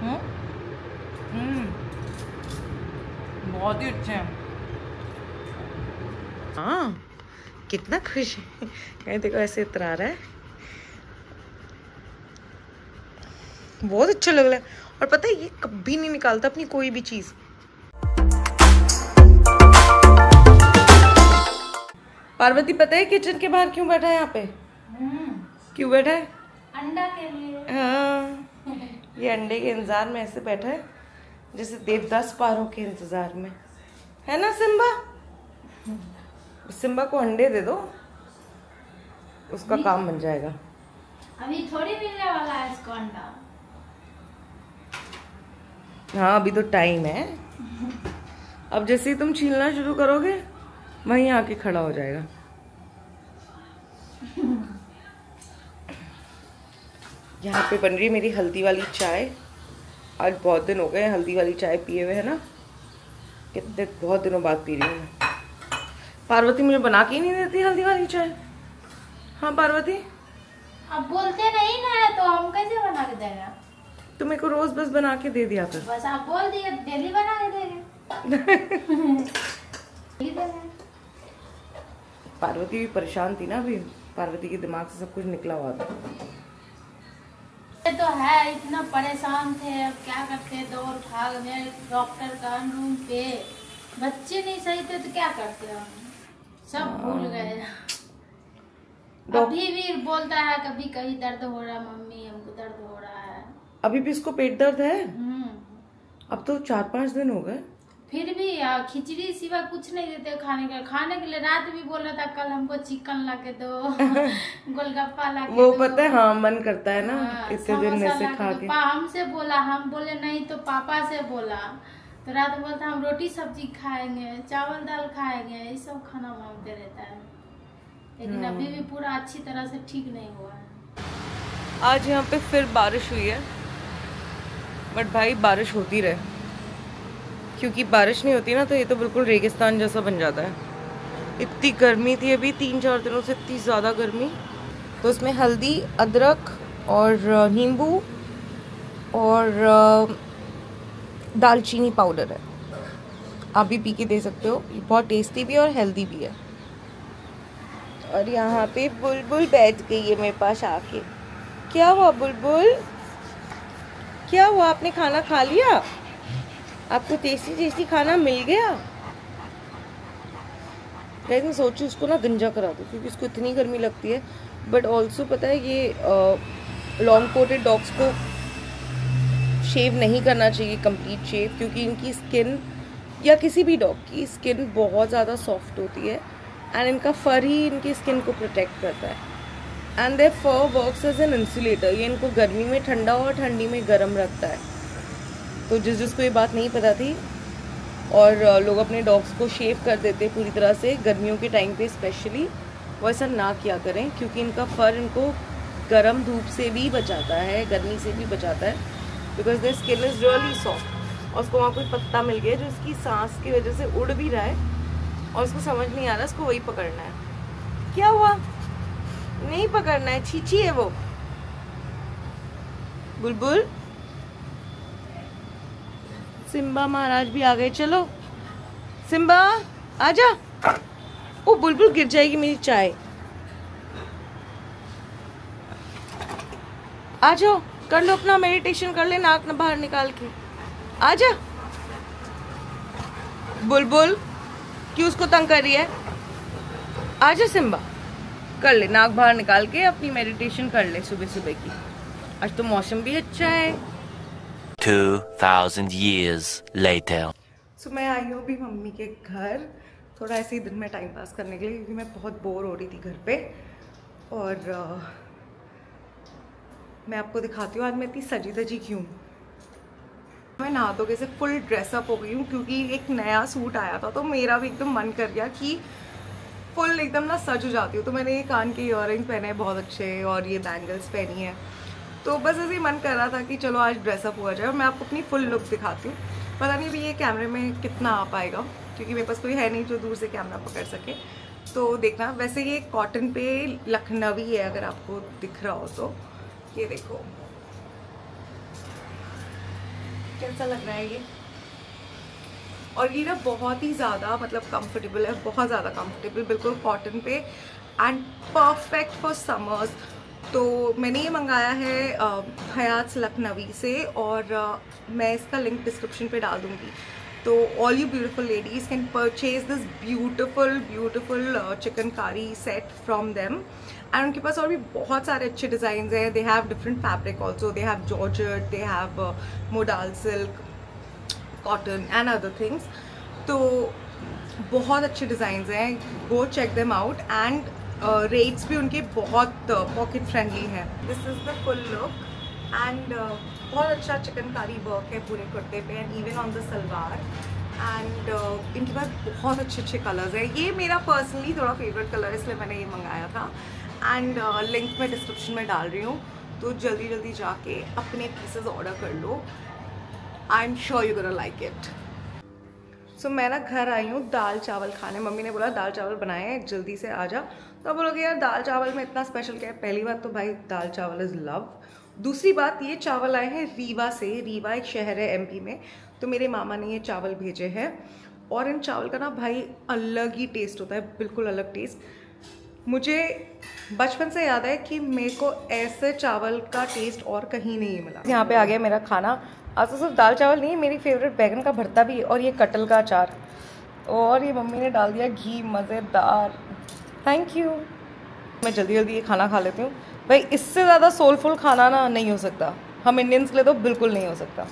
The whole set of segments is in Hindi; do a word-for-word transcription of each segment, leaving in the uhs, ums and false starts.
हम्म हम्म बहुत ही अच्छे हैं। हाँ कितना खुश है, देखो ऐसे इतरा रहा है, बहुत अच्छा लग रहा है। और पता है ये कभी नहीं निकालता अपनी कोई भी चीज। पार्वती पता है किचन के बाहर क्यों बैठा है यहाँ पे? क्यों बैठा है? अंडा के लिए। हाँ ये अंडे के इंतजार में ऐसे बैठा है जैसे देवदास पारों के इंतजार में, है ना सिम्बा? सिम्बा को अंडे दे दो, उसका काम बन जाएगा। अभी थोड़ी मिलने वाला है इसको अंडा। हाँ अभी तो टाइम है। अब जैसे ही तुम छीलना शुरू करोगे वहीं आके खड़ा हो जाएगा। यहाँ पे बन रही है मेरी हल्दी वाली चाय। आज बहुत दिन हो गए हल्दी वाली चाय पिए हुए, है ना? कितने बहुत दिनों बाद पी रही हूँ मैं। पार्वती मुझे बना के ही नहीं देती हल्दी वाली चाय। हाँ पार्वती अब बोलते नहीं ना तो हम कैसे बना के देगा? तो मेरे को रोज बस बना के दे दिया कर। बस आप बोल दिए डेली बना के देंगे। पार्वती भी परेशान थी ना अभी, पार्वती के दिमाग से सब कुछ निकला हुआ था। ये तो है, इतना परेशान थे, अब क्या करते, दौड़ भाग में डॉक्टर का रूम पे, बच्चे नहीं सही थे तो क्या करते हम, सब भूल गए। अभी भी बोलता है कभी कभी दर्द हो रहा है मम्मी, हमको दर्द हो रहा है। अभी भी इसको पेट दर्द है? अब तो चार पांच दिन हो गए। फिर भी खिचड़ी सिवा कुछ नहीं देते खाने के खाने के लिए। रात भी बोल रहा था कल हमको चिकन ला के दो, गोलगप्पा ला के वो दो। पता है हाँ मन करता है ना हाँ, इतने दिन से खा के। हमसे बोला, हम बोले नहीं तो पापा से बोला, तो रात बोलता हम रोटी सब्जी खाएंगे, चावल दाल खाएंगे, ये सब खाना मांगते रहता है। लेकिन अभी भी पूरा अच्छी तरह से ठीक नहीं हुआ है। आज यहाँ पे फिर बारिश हुई है, बट भाई बारिश होती रहे, क्योंकि बारिश नहीं होती ना तो ये तो बिल्कुल रेगिस्तान जैसा बन जाता है। इतनी गर्मी थी अभी तीन चार दिनों से, इतनी ज़्यादा गर्मी। तो इसमें हल्दी, अदरक और नींबू और दालचीनी पाउडर है। आप भी पी के दे सकते हो, ये बहुत टेस्टी भी है और हेल्दी भी है। और यहाँ पे बुलबुल बैठ गई है मेरे पास आके। क्या हुआ बुलबुल, क्या हुआ? आपने खाना खा लिया? आपको टेस्टी टेस्टी खाना मिल गया? मैं सोचूं उसको ना गंजा करा दूं, क्योंकि उसको इतनी गर्मी लगती है। बट ऑल्सो पता है ये लॉन्ग कोटेड डॉग्स को शेव नहीं करना चाहिए, कंप्लीट शेव, क्योंकि इनकी स्किन या किसी भी डॉग की स्किन बहुत ज़्यादा सॉफ्ट होती है एंड इनका फर ही इनकी स्किन को प्रोटेक्ट करता है। And their fur works as an insulator, ये इनको गर्मी में ठंडा और ठंडी में गर्म रखता है। तो जिस जिसको ये बात नहीं पता थी और लोग अपने डॉग्स को शेव कर देते पूरी तरह से गर्मियों के टाइम पे स्पेशली, वो ऐसा ना किया करें, क्योंकि इनका फर इनको गर्म धूप से भी बचाता है, गर्मी से भी बचाता है, because their skin is really soft. और उसको वहाँ कोई पत्ता मिल गया जो इसकी सांस की वजह से उड़ भी रहा है और उसको समझ नहीं आ रहा उसको वही पकड़ना है। क्या हुआ? नहीं पकड़ना है, छीछी है वो। बुलबुल, सिम्बा महाराज भी आ गए। चलो सिम्बा आजा। ओ बुलबुल गिर जाएगी मेरी चाय। आ जाओ, कर लो अपना मेडिटेशन, कर ले नाक न बाहर निकाल के। आजा बुलबुल, क्यों उसको तंग कर रही है? आजा सिम्बा, कर ले नाक बाहर निकाल के अपनी मेडिटेशन कर ले सुबह सुबह की। आज तो मौसम भी अच्छा है। two thousand years later. सो so, मैं आई हूँ अभी मम्मी के घर, थोड़ा ऐसे ही दिन में टाइम पास करने के लिए, क्योंकि मैं बहुत बोर हो रही थी घर पे। और uh, मैं आपको दिखाती हूँ आज मैं इतनी सजी धजी क्यों। मैं नहा धो के से फुल ड्रेसअप हो गई हूँ, क्योंकि एक नया सूट आया था तो मेरा भी एकदम मन कर गया कि फुल एकदम ना सज हो जाती हूँ। तो मैंने ये कान के ईयररिंग्स पहने हैं बहुत अच्छे और ये बैंगल्स पहनी है, तो बस ऐसे ही मन कर रहा था कि चलो आज ड्रेसअप हुआ जाए। और मैं आपको अपनी फुल लुक दिखाती हूँ। पता नहीं अभी ये कैमरे में कितना आ पाएगा, क्योंकि मेरे पास कोई है नहीं जो दूर से कैमरा पकड़ सके, तो देखना। वैसे ये कॉटन पे लखनवी है, अगर आपको दिख रहा हो तो। ये देखो कैसा लग रहा है ये। और ये ना बहुत ही ज़्यादा मतलब कंफर्टेबल है, बहुत ज़्यादा कंफर्टेबल, बिल्कुल कॉटन पे एंड परफेक्ट फॉर समर्स। तो मैंने ये मंगाया है हयात लखनवी से और uh, मैं इसका लिंक डिस्क्रिप्शन पे डाल दूँगी। तो all you beautiful ladies can purchase this beautiful beautiful chikankari set from them. And उनके पास और भी बहुत सारे अच्छे डिज़ाइन हैं। They have different fabric also, they have georgette, they have modal silk, cotton and other things. तो बहुत अच्छे डिज़ाइन हैं, go check them out. And rates भी उनके बहुत पॉकेट फ्रेंडली है। This is the full look and बहुत अच्छा चिकनकारी वर्क है पूरे कुर्ते पे and even on the salwar. And uh, इनके पास बहुत अच्छे अच्छे कलर्स हैं। ये मेरा पर्सनली थोड़ा फेवरेट कलर है, इसलिए मैंने ये मंगाया था। एंड लिंक uh, मैं डिस्क्रिप्शन में डाल रही हूँ, तो जल्दी जल्दी जाके अपने पीसेस ऑर्डर कर लो। I am sure you gonna like it. So मैं ना घर आई हूँ दाल चावल खाने। मम्मी ने बोला दाल चावल बनाए हैं, जल्दी से आ जा। तो बोलोगे यार दाल चावल में इतना स्पेशल क्या है। पहली बात तो भाई दाल चावल इज़ लव। दूसरी बात, ये चावल आए हैं रीवा से। रीवा एक शहर है एमपी में, तो मेरे मामा ने ये चावल भेजे हैं। और इन चावल का ना भाई अलग ही टेस्ट होता है, बिल्कुल अलग टेस्ट। मुझे बचपन से याद है कि मेरे को ऐसे चावल का टेस्ट और कहीं नहीं मिला। यहाँ पे आ गया मेरा खाना। आज तो सिर्फ दाल चावल नहीं, मेरी फेवरेट बैगन का भरता भी और ये कटल का अचार, और ये मम्मी ने डाल दिया घी, मज़ेदार। Thank you. मैं जल्दी जल्दी ये खाना खा लेती हूँ भाई। इससे ज़्यादा सोलफुल खाना ना नहीं हो सकता, हम इंडियंस के लिए तो बिल्कुल नहीं हो सकता।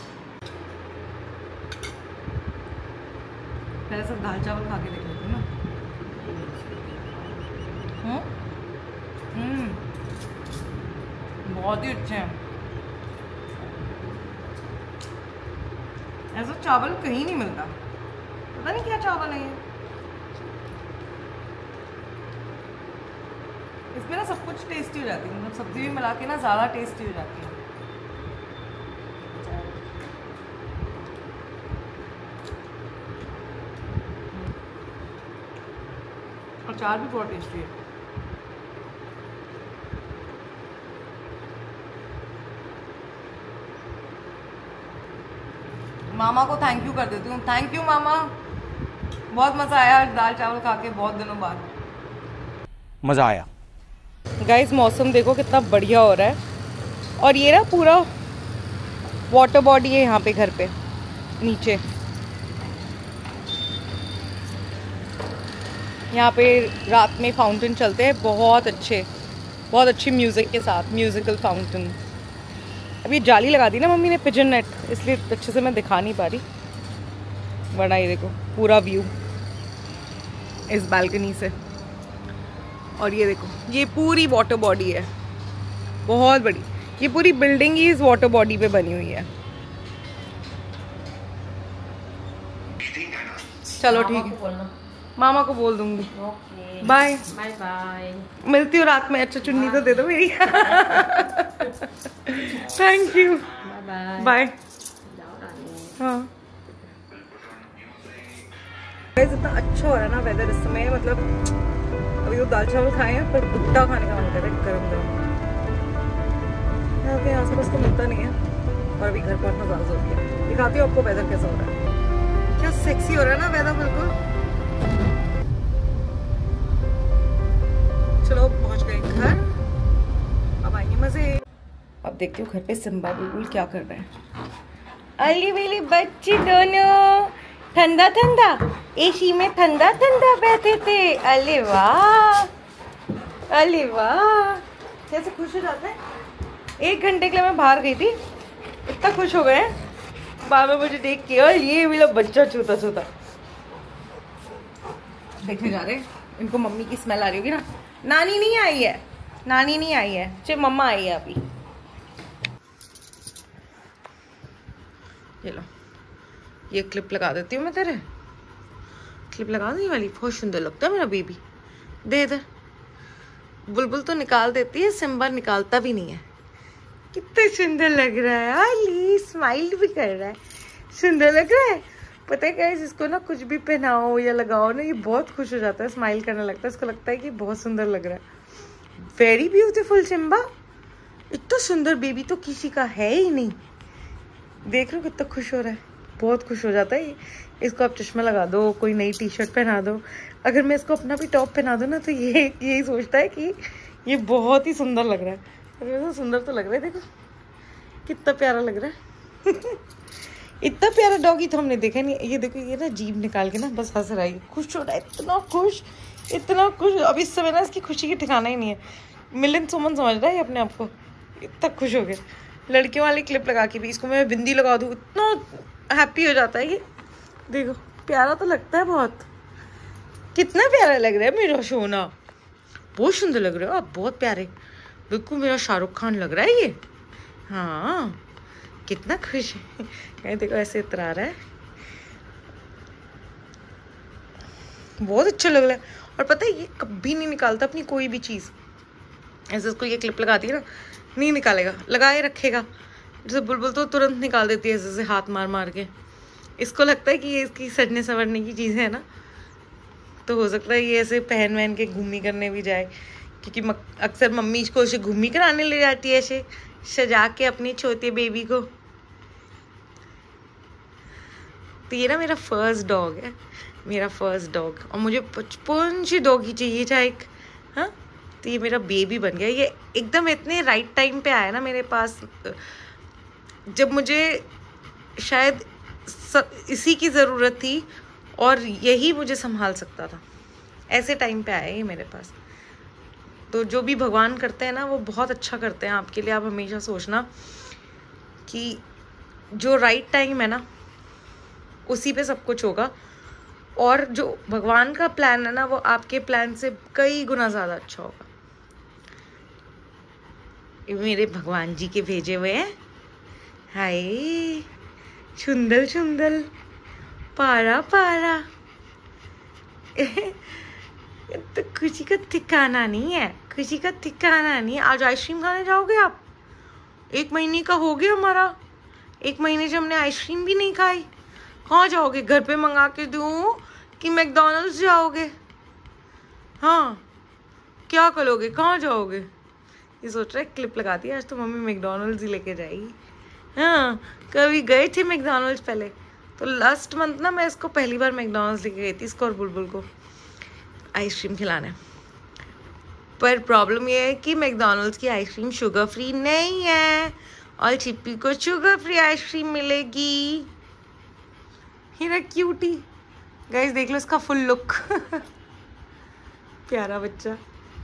पहले सब दाल चावल खा के देख लेती हूँ ना। हम्म बहुत ही अच्छे हैं। ऐसा चावल कहीं नहीं मिलता, पता नहीं क्या चावल है ये। इसमें ना सब कुछ टेस्टी हो जाती है, मतलब सब्जी भी मिला के ना ज़्यादा टेस्टी हो जाती है। अचार भी बहुत टेस्टी है। मामा को थैंक यू कर देती हूँ। थैंक यू मामा, बहुत मज़ा आया दाल चावल खा के बहुत दिनों बाद। मज़ा आया। गाइस मौसम देखो कितना बढ़िया हो रहा है। और ये ना पूरा वाटर बॉडी है यहाँ पे घर पे नीचे। यहाँ पे रात में फाउंटेन चलते हैं, बहुत अच्छे, बहुत अच्छी म्यूज़िक के साथ, म्यूज़िकल फाउंटेन। अब ये जाली लगा दी ना मम्मी ने, पिजन नेट, इसलिए अच्छे से मैं दिखा नहीं पा रही। वरना ये देखो पूरा व्यू इस बालकनी से। और ये देखो ये पूरी वाटर बॉडी है, बहुत बड़ी। ये पूरी बिल्डिंग ही इस वाटर बॉडी पे बनी हुई है। चलो ठीक है, मामा को बोल दूंगी। Bye bye bye. मिलती हूँ रात में। अच्छा चुन्नी तो दे दो मेरी। Thank you. Bye bye. हाँ इतना अच्छा हो रहा है ना वेदर इस समय। मतलब अभी तो दाल चावल खाए हैं, पर भुट्टा खाने का मन कर रहा है गरम गरम। यहाँ के आस पास तो मिलता नहीं है और अभी घर पहुंचना ज़्यादा जरूरी है। दिखाती हूँ आपको वेदर कैसा हो रहा है। क्या सेक्सी हो रहा है ना वेदर, बिल्कुल। चलो पहुंच गए घर, अब आएंगे मजे। अब देखती हूँ घर पे सिम्बा बुलबुल क्या कर रहे हैं। अली वेली बच्चे दोनों ठंडा ठंडा एसी में ठंडा ठंडा बैठे थे। अरे वाह, अरे वाह, कैसे खुश हो जाते हैं। एक घंटे के लिए मैं बाहर गई थी, इतना खुश हो गए बाबा मुझे देख के। और ये मेरा बच्चा छोटा छोटा देखने जा रहे। इनको मम्मी की स्मेल आ रही होगी ना। नानी नहीं आई है, नानी नहीं आई है, सिर्फ मम्मा आई है अभी। ये लो, ये क्लिप लगा देती हूँ मैं तेरे। क्लिप लगा दी वाली, बहुत सुंदर लगता है मेरा बेबी। दे इधर। बुलबुल तो निकाल देती है, सिम्बा निकालता भी नहीं है। कितना सुंदर लग रहा है। अली स्माइल भी कर रहा है, सुंदर लग रहा है। पता है गाइस, इसको ना कुछ भी पहनाओ या लगाओ ना, ये बहुत खुश हो जाता है, स्माइल करने लगता है। इसको लगता है कि बहुत सुंदर लग रहा है। Very beautiful Simba. इतना सुंदर बेबी तो किसी का है ही नहीं। देख रहे हो कितना खुश हो रहा है, बहुत खुश हो जाता है ये। इसको आप चश्मा लगा दो, कोई नई टी शर्ट पहना दो, अगर मैं इसको अपना भी टॉप पहना दूँ ना तो ये यही सोचता है कि ये बहुत ही सुंदर लग रहा है। अगर सुंदर तो लग रहा है, देखो कितना प्यारा लग रहा है। इतना प्यारा डॉगी तो हमने देखा नहीं। ये देखो ये ना जीभ निकाल के ना बस हंस रहा है, खुश हो रहा है, इतना खुश इतना खुश। अब इस समय ना इसकी खुशी की ठिकाना ही नहीं है। मिलिंद सुमन समझ रहा है अपने आप को, इतना खुश हो गया। लड़कियों वाली क्लिप लगा के भी इसको मैं बिंदी लगा दूँ, इतना हैप्पी हो जाता है ये। देखो प्यारा तो लगता है बहुत, कितना प्यारा लग रहा है मेरा सोना, बहुत सुंदर लग रहे हो आप, बहुत प्यारे, बिल्कुल मेरा शाहरुख खान लग रहा है ये। हाँ कितना खुश है, देखो ऐसे इतरा रहा है, बहुत अच्छा लग रहा है। और पता है ये कभी नहीं निकालता अपनी कोई भी चीज़, ऐसे इसको ये क्लिप लगाती है ना, नहीं निकालेगा, लगाए रखेगा। जैसे बुलबुल तो तुरंत निकाल देती है ऐसे हाथ मार मार के, इसको लगता है कि ये इसकी सजने संवरने की चीज़ है ना, तो हो सकता है ये ऐसे पहन वहन के घूमी करने भी जाए, क्योंकि अक्सर मम्मी इसको ऐसे घूमी कराने ले जाती है ऐसे सजा के अपने छोटे बेबी को। तो ये ना मेरा फर्स्ट डॉग है, मेरा फर्स्ट डॉग, और मुझे बचपन से डॉग ही चाहिए था एक। हाँ तो ये मेरा बेबी बन गया, ये एकदम इतने राइट टाइम पे आया ना मेरे पास, जब मुझे शायद इसी की ज़रूरत थी और यही मुझे संभाल सकता था, ऐसे टाइम पे आया ये मेरे पास। तो जो भी भगवान करते हैं ना वो बहुत अच्छा करते हैं आपके लिए। आप हमेशा सोचना कि जो राइट टाइम है ना उसी पे सब कुछ होगा, और जो भगवान का प्लान है ना वो आपके प्लान से कई गुना ज़्यादा अच्छा होगा। ये मेरे भगवान जी के भेजे हुए हैं। हाय सुंदर सुंदर, पारा पारा। तो खुशी का ठिकाना नहीं है, खुशी का ठिकाना नहीं है। आज आइसक्रीम खाने जाओगे आप? एक महीने का हो गया हमारा, एक महीने से हमने आइसक्रीम भी नहीं खाई। कहाँ जाओगे? घर पे मंगा के दूँ कि मैकडॉनल्ड्स जाओगे? हाँ क्या करोगे, कहाँ जाओगे? ये सोच रहा है क्लिप लगाती है आज तो मम्मी मैकडॉनल्ड्स ही लेके जाएगी। हाँ कभी गए थे मैकडॉनल्ड्स पहले, तो लास्ट मंथ ना मैं इसको पहली बार मैकडॉनल्ड्स लेके गई थी, इसको और बुलबुल को आइसक्रीम खिलाने। पर प्रॉब्लम ये है कि मैकडॉनल्ड्स की आइसक्रीम शुगर फ्री नहीं है, और चिप्पी को शुगर फ्री आइसक्रीम मिलेगी। हीरा क्यूटी, गाइस देख लो इसका फुल लुक। प्यारा बच्चा।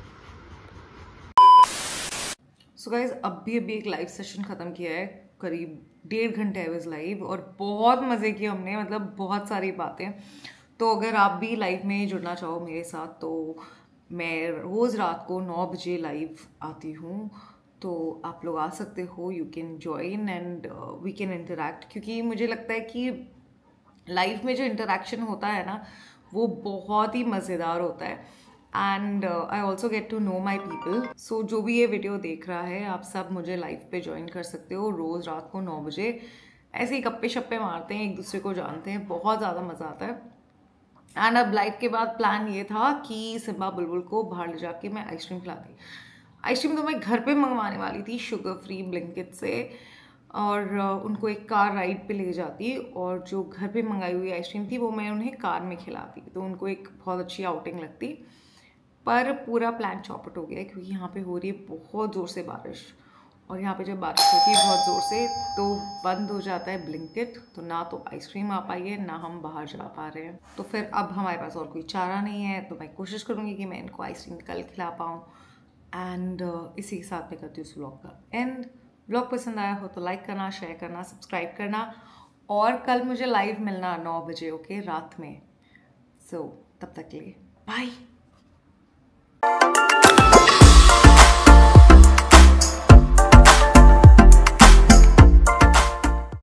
सो गाइस अभी अभी एक लाइव सेशन ख़त्म किया है, करीब डेढ़ घंटे आई वाज लाइव, और बहुत मज़े किए हमने, मतलब बहुत सारी बातें। तो अगर आप भी लाइव में जुड़ना चाहो मेरे साथ तो मैं रोज़ रात को नौ बजे लाइव आती हूँ, तो आप लोग आ सकते हो। You can join and we can interact, क्योंकि मुझे लगता है कि लाइफ में जो इंटरेक्शन होता है ना वो बहुत ही मज़ेदार होता है। And I also get to know my people. So जो भी ये वीडियो देख रहा है आप सब मुझे लाइव पे ज्वाइन कर सकते हो रोज़ रात को नौ बजे। ऐसे ही गप्पे शप्पे मारते हैं, एक दूसरे को जानते हैं, बहुत ज़्यादा मज़ा आता है। एंड अब लाइव के बाद प्लान ये था कि सिम्बा बुलबुल को बाहर ले जाके मैं आइसक्रीम खिलाती। आइसक्रीम तो मैं घर पे मंगवाने वाली थी शुगर फ्री ब्लिंकिट से, और उनको एक कार राइड पे ले जाती, और जो घर पे मंगाई हुई आइसक्रीम थी वो मैं उन्हें कार में खिलाती, तो उनको एक बहुत अच्छी आउटिंग लगती। पर पूरा प्लान चौपट हो गया क्योंकि यहाँ पे हो रही है बहुत ज़ोर से बारिश, और यहाँ पे जब बारिश होती है बहुत ज़ोर से तो बंद हो जाता है ब्लिंकिट, तो ना तो आइसक्रीम आ पाई है ना हम बाहर जा पा रहे हैं। तो फिर अब हमारे पास और कोई चारा नहीं है, तो मैं कोशिश करूँगी कि मैं इनको आइसक्रीम कल खिला पाऊँ। एंड uh, इसी के साथ मैं करती हूँ इस व्लॉग का एंड। व्लॉग पसंद आया हो तो लाइक करना, शेयर करना, सब्सक्राइब करना, और कल मुझे लाइव मिलना नौ बजे ओके रात में। सो so, तब तक के लिए बाय।